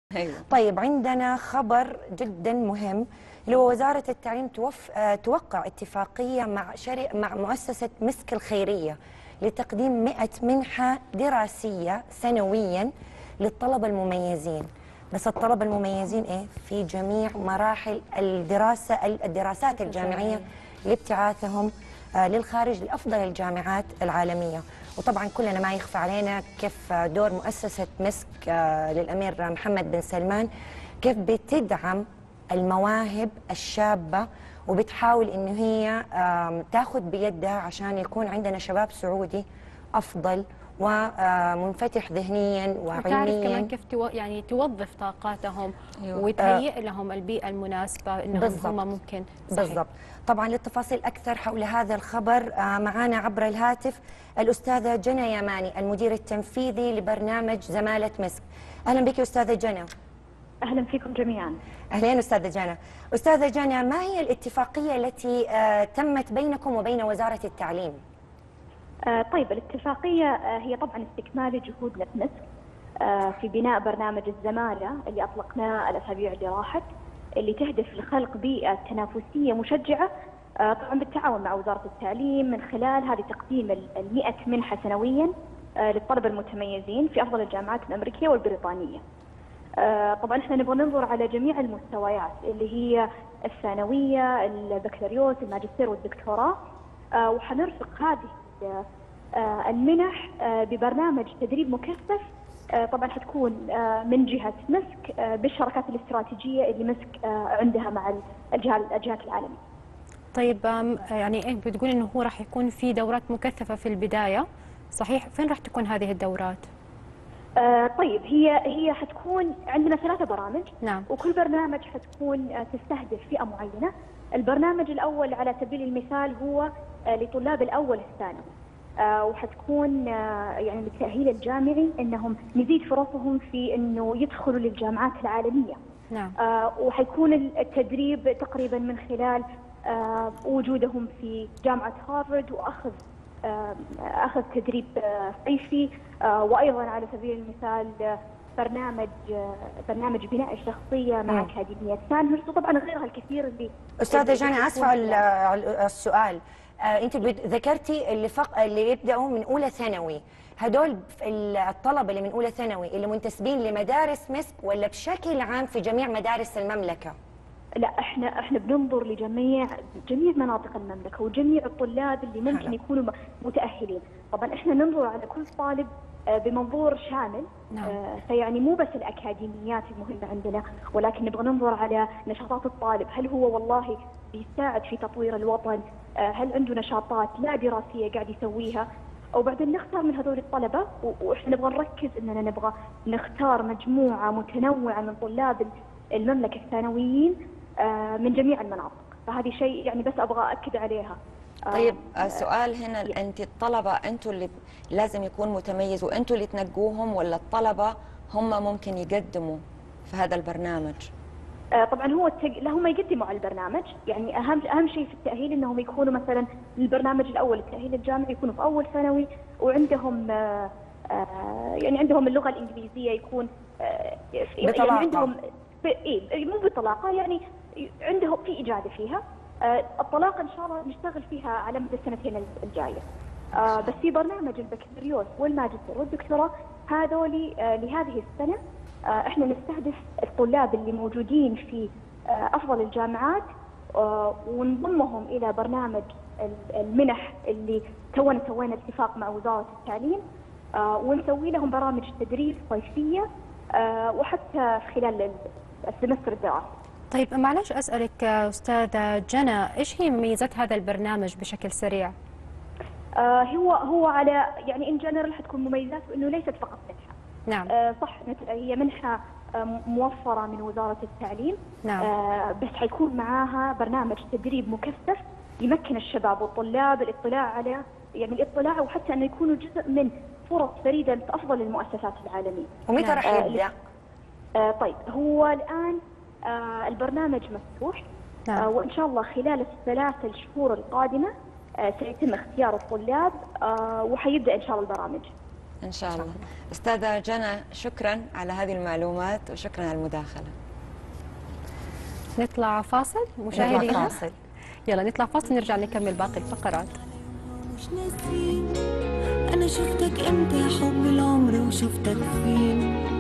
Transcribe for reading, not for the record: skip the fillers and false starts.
أيوة. طيب عندنا خبر جدا مهم اللي هو وزارة التعليم توقع اتفاقية مع مؤسسة مسك الخيرية لتقديم 100 منحة دراسية سنويا للطلبة المميزين. بس الطلبة المميزين في جميع مراحل الدراسات الجامعية لابتعاثهم للخارج لأفضل الجامعات العالمية. وطبعا كلنا ما يخفى علينا كيف دور مؤسسة مسك للأمير محمد بن سلمان، كيف بتدعم المواهب الشابة وبتحاول إنه هي تاخذ بيدها عشان يكون عندنا شباب سعودي أفضل ومنفتح ذهنيا وتعرف وعلميا. كمان كيف يعني توظف طاقاتهم. أيوة. وتهيئ لهم البيئة المناسبة إنهم بالضبط. هم ممكن. صحيح. بالضبط. طبعا للتفاصيل أكثر حول هذا الخبر معنا عبر الهاتف الأستاذة جنى يماني، المدير التنفيذي لبرنامج زمالة مسك. أهلا بك أستاذة جنى. أهلا فيكم جميعا. أهلين أستاذة جنى. أستاذة جنى، ما هي الاتفاقية التي تمت بينكم وبين وزارة التعليم؟ طيب، الاتفاقية هي طبعا استكمال جهودنا في مسك في بناء برنامج الزمالة اللي أطلقناه الأسابيع اللي راحت، اللي تهدف لخلق بيئة تنافسية مشجعة طبعا بالتعاون مع وزارة التعليم، من خلال هذه تقديم 100 منحة سنويا للطلبة المتميزين في أفضل الجامعات الأمريكية والبريطانية. طبعا احنا نبغى ننظر على جميع المستويات اللي هي الثانوية، البكالوريوس، الماجستير والدكتوراه، وحنرفق هذه المنح ببرنامج تدريب مكثف. طبعا حتكون من جهة مسك بالشراكات الاستراتيجية اللي مسك عندها مع الجهات العالمية. طيب يعني بتقول إنه هو راح يكون في دورات مكثفة في البداية، صحيح؟ فين راح تكون هذه الدورات؟ طيب، هي حتكون عندنا 3 برامج. نعم. وكل برنامج حتكون تستهدف فئة معينة. البرنامج الأول على سبيل المثال هو لطلاب الأول الثانوي، وحتكون يعني للتأهيل الجامعي انهم نزيد فرصهم في انه يدخلوا للجامعات العالمية. نعم. وحيكون التدريب تقريبا من خلال وجودهم في جامعة هارفارد واخذ اخذ تدريب صيفي، وايضا على سبيل المثال برنامج بناء الشخصية مع أكاديمية ساندهurst، وطبعا غيرها الكثير اللي. أستاذة جنى، آسفة على السؤال. أنت ذكرتي اللي يبدأوا من أولى ثانوي، هدول الطلبة اللي من أولى ثانوي اللي منتسبين لمدارس مسك ولا بشكل عام في جميع مدارس المملكة؟ لا، احنا بننظر لجميع مناطق المملكة وجميع الطلاب اللي ممكن يكونوا متأهلين. طبعا احنا ننظر على كل طالب بمنظور شامل. نعم. فيعني مو بس الأكاديميات المهمة عندنا، ولكن نبغى ننظر على نشاطات الطالب، هل هو والله بيساعد في تطوير الوطن، هل عنده نشاطات لا دراسية قاعد يسويها، وبعدين نختار من هذول الطلبة. واحنا نبغى نركز اننا نبغى نختار مجموعة متنوعة من طلاب المملكة الثانويين من جميع المناطق. فهذه شيء يعني بس ابغى اكد عليها. طيب سؤال هنا، انت الطلبه انتوا اللي لازم يكون متميز وانتوا اللي تنقوهم، ولا الطلبه هم ممكن يقدموا في هذا البرنامج؟ طبعا هم يقدموا على البرنامج. يعني اهم شيء في التاهيل انهم يكونوا مثلا البرنامج الاول التاهيل الجامعي يكونوا في اول ثانوي، وعندهم يعني عندهم اللغه الانجليزيه، يكون بطلاقه. يعني عندهم مو بطلاقه، يعني عندهم في اجاده فيها. الطلاقه ان شاء الله نشتغل فيها على مدى السنتين الجايه. بس في برنامج البكالوريوس والماجستير والدكتوراه هذول لهذه السنه احنا نستهدف الطلاب اللي موجودين في افضل الجامعات، ونضمهم الى برنامج المنح اللي سوينا اتفاق مع وزاره التعليم، ونسوي لهم برامج تدريب صيفيه وحتى خلال السمستر الدراسي. طيب معلش أسألك أستاذة جنى، إيش هي مميزات هذا البرنامج بشكل سريع؟ هو على يعني ان جنرال حتكون مميزاته انه ليست فقط منحه. نعم. صح، هي منحه موفره من وزاره التعليم. نعم. بس حيكون معاها برنامج تدريب مكثف يمكن الشباب والطلاب الاطلاع وحتى انه يكونوا جزء من فرص فريده في افضل المؤسسات العالميه. ومتى راح يبدا؟ طيب، هو الان البرنامج مفتوح. نعم. وان شاء الله خلال ال3 الشهور القادمه سيتم اختيار الطلاب، وحيبدا ان شاء الله البرامج. إن شاء الله. أستاذة جنى، شكرا على هذه المعلومات وشكرا على المداخلة. نطلع فاصل مشاهدينا. فاصل. يلا نطلع فاصل، نرجع نكمل باقي الفقرات. مش ناسين، أنا شفتك إمتى يا حب العمر وشفتك فين،